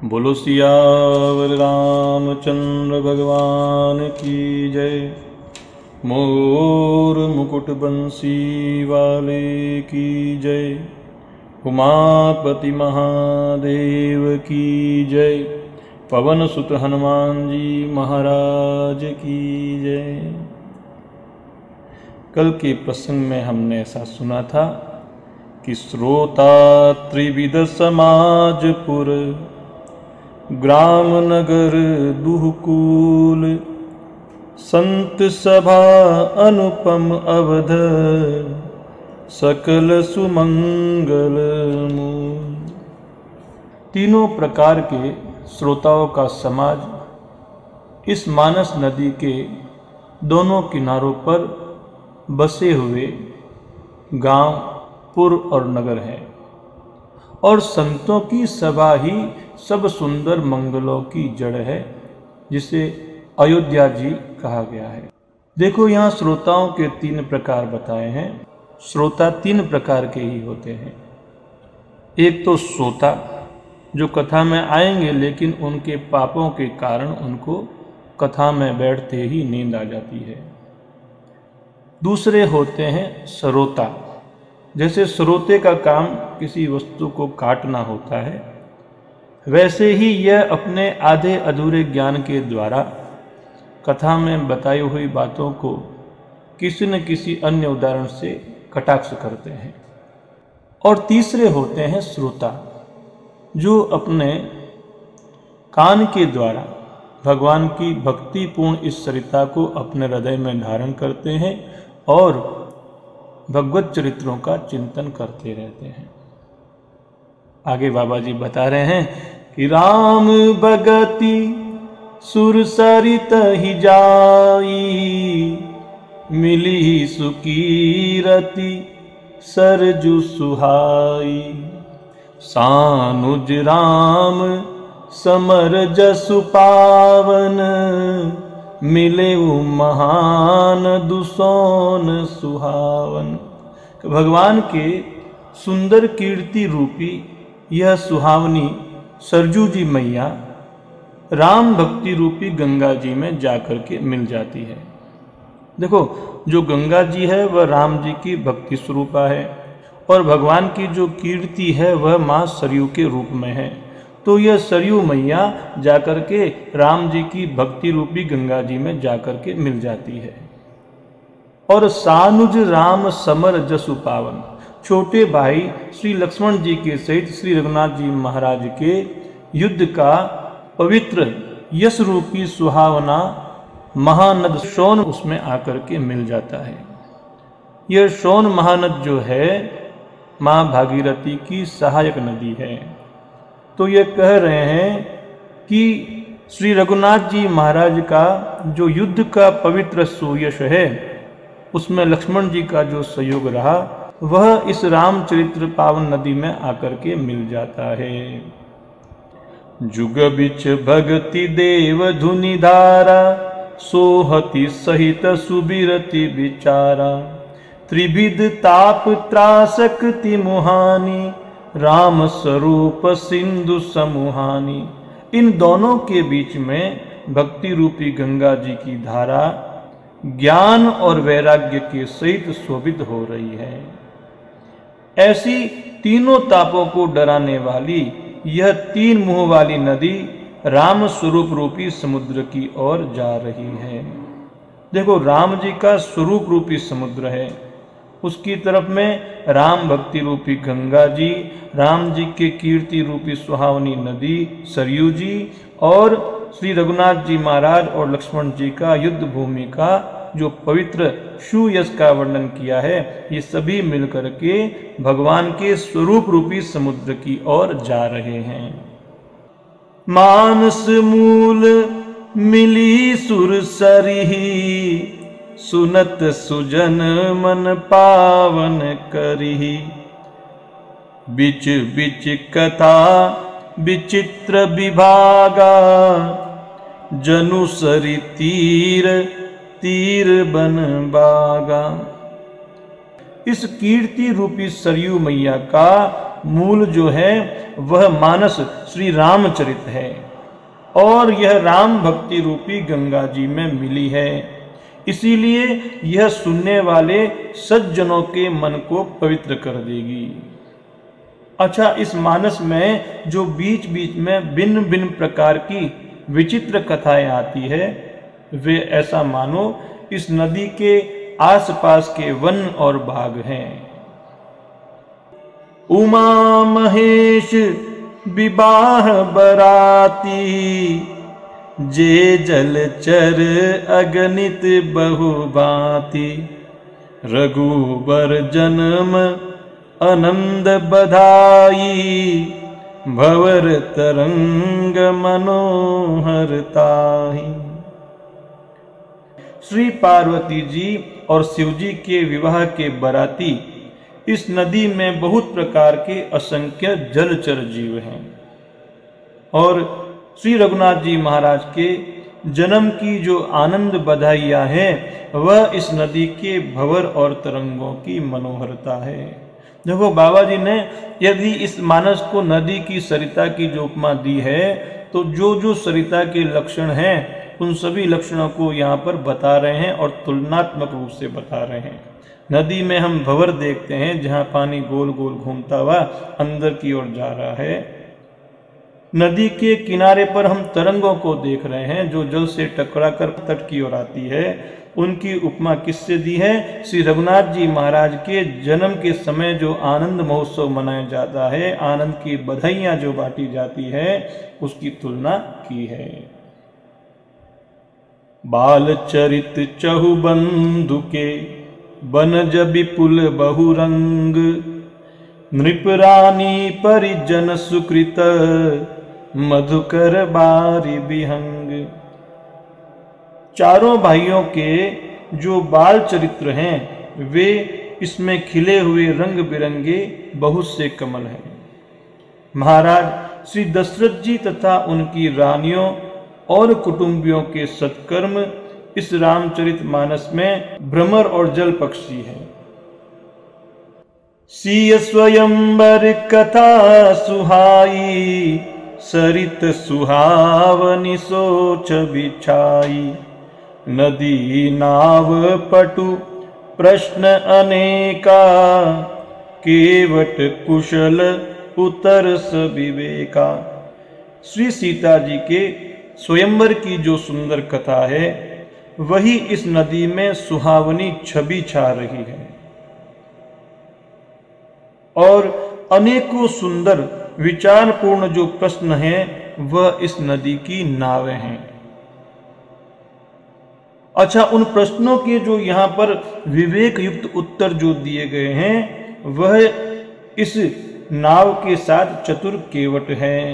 बोलो सियावर रामचंद्र भगवान की जय। मोर मुकुट बंसी वाले की जय। उमापति महादेव की जय। पवन सुत हनुमान जी महाराज की जय। कल के प्रसंग में हमने ऐसा सुना था कि श्रोता त्रिविध समाजपुर ग्राम नगर दुहकूल संत सभा अनुपम अवध सकल सुमंगल मूल। तीनों प्रकार के श्रोताओं का समाज इस मानस नदी के दोनों किनारों पर बसे हुए गांव, पुर और नगर है और संतों की सभा ही सब सुंदर मंगलों की जड़ है, जिसे अयोध्या जी कहा गया है। देखो, यहाँ श्रोताओं के 3 प्रकार बताए हैं। श्रोता 3 प्रकार के ही होते हैं। एक तो श्रोता जो कथा में आएंगे लेकिन उनके पापों के कारण उनको कथा में बैठते ही नींद आ जाती है। दूसरे होते हैं श्रोता। जैसे श्रोते का काम किसी वस्तु को काटना होता है, वैसे ही यह अपने आधे अधूरे ज्ञान के द्वारा कथा में बताई हुई बातों को किसी न किसी अन्य उदाहरण से कटाक्ष करते हैं। और तीसरे होते हैं श्रोता, जो अपने कान के द्वारा भगवान की भक्तिपूर्ण इस सरिता को अपने हृदय में धारण करते हैं और भगवत चरित्रों का चिंतन करते रहते हैं। आगे बाबा जी बता रहे हैं कि राम भगति सुर सरित ही जाई, मिली सुकीरति सरजु सुहाई। सानुज राम समर जसु पावन, मिले महान दुसोन सुहावन। भगवान के सुंदर कीर्ति रूपी यह सुहावनी सरजू जी मैया राम भक्ति रूपी गंगा जी में जाकर के मिल जाती है। देखो, जो गंगा जी है वह राम जी की भक्ति स्वरूपा है और भगवान की जो कीर्ति है वह माँ सरयू के रूप में है। तो यह सरयू मैया जाकर के राम जी की भक्ति रूपी गंगा जी में जाकर के मिल जाती है। और सानुज राम समर जसु पावन, छोटे भाई श्री लक्ष्मण जी के सहित श्री रघुनाथ जी महाराज के युद्ध का पवित्र यश रूपी सुहावना महानद सोन उसमें आकर के मिल जाता है। यह सोन महानद जो है माँ भागीरथी की सहायक नदी है। तो ये कह रहे हैं कि श्री रघुनाथ जी महाराज का जो युद्ध का पवित्र सुयश है उसमें लक्ष्मण जी का जो सहयोग रहा वह इस रामचरित्र पावन नदी में आकर के मिल जाता है। जुग बिच भगति देव धुनि धारा, सोहति सहित सुबिरति विचारा। त्रिविध ताप त्रासक्ति मुहानी, राम स्वरूप सिंधु समूहानी। इन दोनों के बीच में भक्ति रूपी गंगा जी की धारा ज्ञान और वैराग्य के सहित शोभित हो रही है। ऐसी तीनों तापों को डराने वाली यह 3 मुंह वाली नदी राम स्वरूप रूपी समुद्र की ओर जा रही है। देखो, राम जी का स्वरूप रूपी समुद्र है, उसकी तरफ में राम भक्ति रूपी गंगा जी, राम जी के कीर्ति रूपी सुहावनी नदी सरयू जी और श्री रघुनाथ जी महाराज और लक्ष्मण जी का युद्ध भूमि का जो पवित्र सुयश का वर्णन किया है, ये सभी मिलकर के भगवान के स्वरूप रूपी समुद्र की ओर जा रहे हैं। मानस मूल मिली सुर सरिही, सुनत सुजन मन पावन करिही। बिच बिच कथा विचित्र विभागा, जनु सरि तीर तीर बन बागा। इस कीर्ति रूपी सरयू मैया का मूल जो है वह मानस श्री रामचरित है और यह राम भक्ति रूपी गंगा जी में मिली है। इसीलिए यह सुनने वाले सज्जनों के मन को पवित्र कर देगी। अच्छा, इस मानस में जो बीच बीच में भिन्न भिन्न प्रकार की विचित्र कथाएं आती है, वे ऐसा मानो इस नदी के आसपास के वन और बाग हैं। उमा महेश विवाह बराती, जे जलचर अगणित बहुभांति, रघुबर जन्म आनंद बधाई, भंवर तरंग मनोहर ताहि। श्री पार्वती जी और शिव जी के विवाह के बराती इस नदी में बहुत प्रकार के असंख्य जलचर जीव हैं और श्री रघुनाथ जी महाराज के जन्म की जो आनंद बधाइयाँ हैं वह इस नदी के भंवर और तरंगों की मनोहरता है। देखो, बाबा जी ने यदि इस मानस को नदी की सरिता की जो उपमा दी है, तो जो जो सरिता के लक्षण हैं उन सभी लक्षणों को यहाँ पर बता रहे हैं और तुलनात्मक रूप से बता रहे हैं। नदी में हम भंवर देखते हैं जहाँ पानी गोल गोल घूमता हुआ अंदर की ओर जा रहा है। नदी के किनारे पर हम तरंगों को देख रहे हैं जो जल से टकराकर तट की ओर आती है। उनकी उपमा किससे दी है? श्री रघुनाथ जी महाराज के जन्म के समय जो आनंद महोत्सव मनाया जाता है, आनंद की बधाइयां जो बांटी जाती है, उसकी तुलना की है। बाल चरित चहुबंधु के बनज विपुल बहुरंग, नृपरानी परिजन सुकृत, मधुकर बारी विहंग। चारों भाइयों के जो बाल चरित्र हैं वे इसमें खिले हुए रंग बिरंगे बहुत से कमल हैं। महाराज श्री दशरथ जी तथा उनकी रानियों और कुटुंबियों के सत्कर्म इस रामचरित मानस में भ्रमर और जल पक्षी है। सीय स्वयंवर कथा सुहाई, सरित सुहावनी सोच बिछाई, नदी नाव पटु प्रश्न अनेका, केवट कुशल उतरस विवेका। श्री सीता जी के स्वयंवर की जो सुंदर कथा है वही इस नदी में सुहावनी छवि छा रही है और अनेकों सुंदर विचारपूर्ण जो प्रश्न हैं वह इस नदी की नावें हैं। अच्छा, उन प्रश्नों के जो यहाँ पर विवेक युक्त उत्तर जो दिए गए हैं वह इस नाव के साथ चतुर केवट हैं।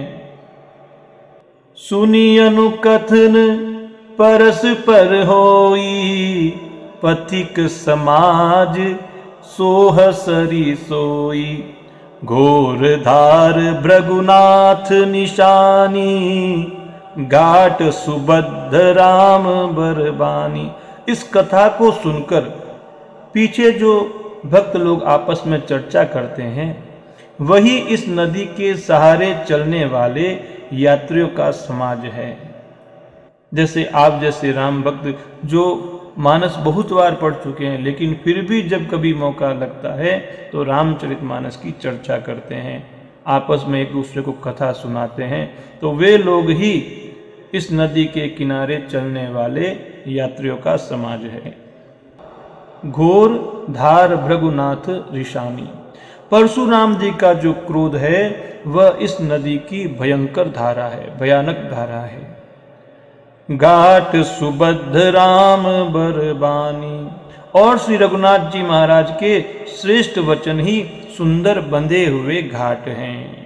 सुनी अनुकथन परस्पर होई, पथिक समाज सोह सरी सोई, घोर धार भृगुनाथ निशानी, घाट सुबद्ध राम बरबानी। इस कथा को सुनकर पीछे जो भक्त लोग आपस में चर्चा करते हैं वही इस नदी के सहारे चलने वाले यात्रियों का समाज है। जैसे आप जैसे राम भक्त जो मानस बहुत बार पढ़ चुके हैं लेकिन फिर भी जब कभी मौका लगता है तो रामचरितमानस की चर्चा करते हैं, आपस में एक दूसरे को कथा सुनाते हैं, तो वे लोग ही इस नदी के किनारे चलने वाले यात्रियों का समाज है। घोर धार भृगुनाथ ऋषानी, परशुराम जी का जो क्रोध है वह इस नदी की भयंकर धारा है, भयानक धारा है। घाट सुबद्ध राम बरबानी, और श्री रघुनाथ जी महाराज के श्रेष्ठ वचन ही सुंदर बंधे हुए घाट हैं।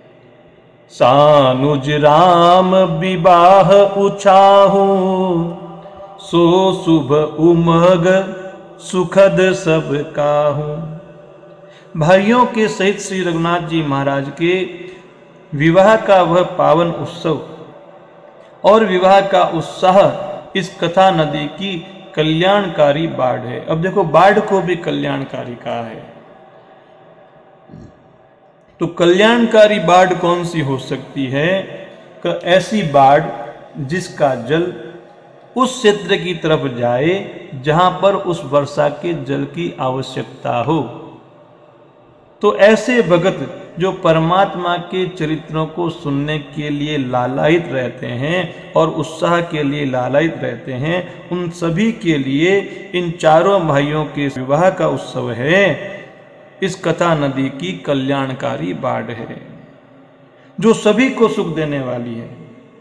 सानुज राम विवाह उछाहू, सो शुभ उमग सुखद सब काहू। भाइयों के सहित श्री रघुनाथ जी महाराज के विवाह का वह पावन उत्सव और विवाह का उत्साह इस कथा नदी की कल्याणकारी बाढ़ है। अब देखो, बाढ़ को भी कल्याणकारी कहा है। तो कल्याणकारी बाढ़ कौन सी हो सकती है? ऐसी बाढ़ जिसका जल उस क्षेत्र की तरफ जाए जहां पर उस वर्षा के जल की आवश्यकता हो। तो ऐसे भगत जो परमात्मा के चरित्रों को सुनने के लिए लालायित रहते हैं और उत्साह के लिए लालायित रहते हैं, उन सभी के लिए इन चारों भाइयों के विवाह का उत्सव है। इस कथा नदी की कल्याणकारी बाढ़ है जो सभी को सुख देने वाली है।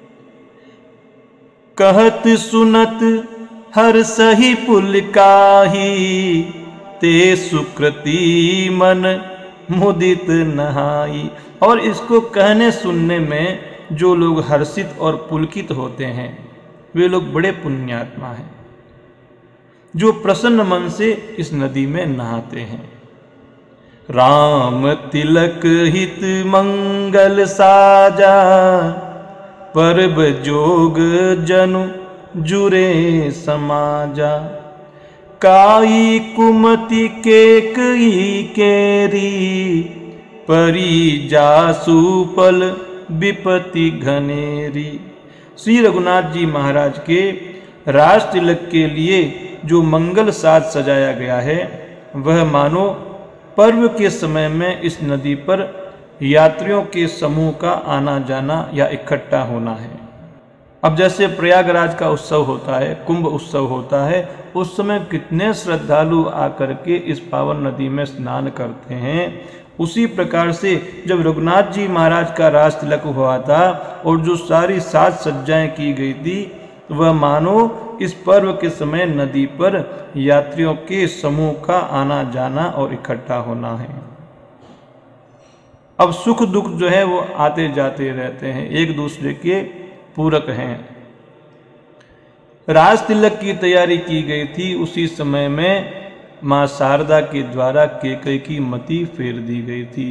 कहत सुनत हर सही पुल काही, ते सुकृति मन मुदित नहाई। और इसको कहने सुनने में जो लोग हर्षित और पुलकित होते हैं वे लोग बड़े पुण्यात्मा हैं जो प्रसन्न मन से इस नदी में नहाते हैं। राम तिलक हित मंगल साजा, परब जोग जनु जुरे समाजा। काई कुमति केकई केरी, परी जासु पल विपति घनेरी। श्री रघुनाथ जी महाराज के राज तिलक के लिए जो मंगल साज सजाया गया है वह मानो पर्व के समय में इस नदी पर यात्रियों के समूह का आना जाना या इकट्ठा होना है। अब जैसे प्रयागराज का उत्सव होता है, कुंभ उत्सव होता है, उस समय कितने श्रद्धालु आकर के इस पावन नदी में स्नान करते हैं। उसी प्रकार से जब रघुनाथ जी महाराज का राज तिलक हुआ था और जो सारी साज सज्जाएं की गई थी, वह मानो इस पर्व के समय नदी पर यात्रियों के समूह का आना जाना और इकट्ठा होना है। अब सुख दुख जो है वो आते जाते रहते हैं, एक दूसरे के पूरक हैं। राज तिलक की तैयारी की गई थी, उसी समय में मां शारदा के द्वारा केकई की मति फेर दी गई थी।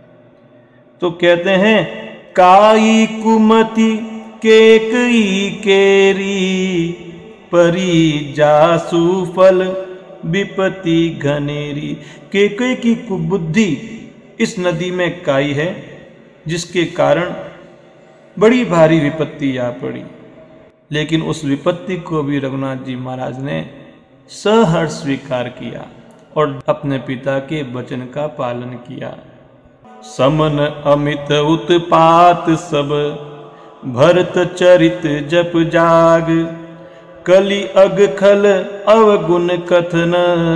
तो कहते हैं काई कुमति केकई केरी, परी जासु फल विपति घनेरी। केकई की कुबुद्धि इस नदी में काई है जिसके कारण बड़ी भारी विपत्ति आ पड़ी, लेकिन उस विपत्ति को भी रघुनाथ जी महाराज ने सहर्ष स्वीकार किया और अपने पिता के वचन का पालन किया। समन अमित उत्पात सब, भरत चरित जप जाग। कलि अग खल अवगुण कथन,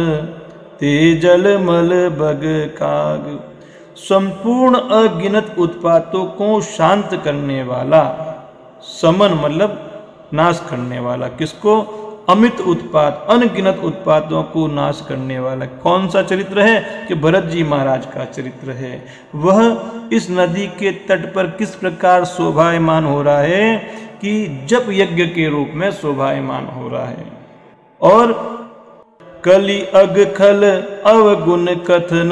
तेजल मल बग काग। संपूर्ण अगिनत उत्पातों को शांत करने वाला, समन मतलब नाश करने वाला, किसको? अमित उत्पात, अनगिनत उत्पातों को नाश करने वाला। कौन सा चरित्र है? कि भरत जी महाराज का चरित्र है। वह इस नदी के तट पर किस प्रकार शोभायमान हो रहा है कि जप यज्ञ के रूप में शोभायमान हो रहा है। और कलि अग खल अवगुण कथन,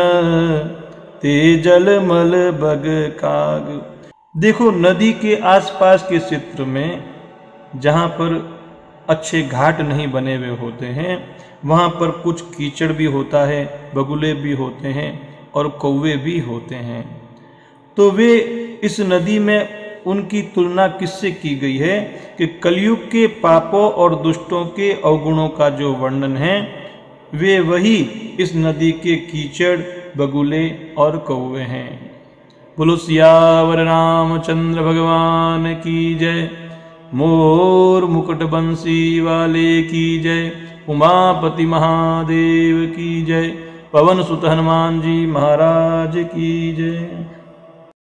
तेजल मल बग काग। देखो नदी के आसपास के क्षेत्र में जहाँ पर अच्छे घाट नहीं बने हुए होते हैं, वहाँ पर कुछ कीचड़ भी होता है, बगुले भी होते हैं और कौवे भी होते हैं। तो वे इस नदी में उनकी तुलना किससे की गई है कि कलयुग के पापों और दुष्टों के अवगुणों का जो वर्णन है वे वही इस नदी के कीचड़, बगुले और कौवे हैं। बोलो सियावर रामचंद्र भगवान की जय। मोर मुकुट बंसी वाले की जय। उमापति महादेव की जय। पवन सुत हनुमान जी महाराज की जय।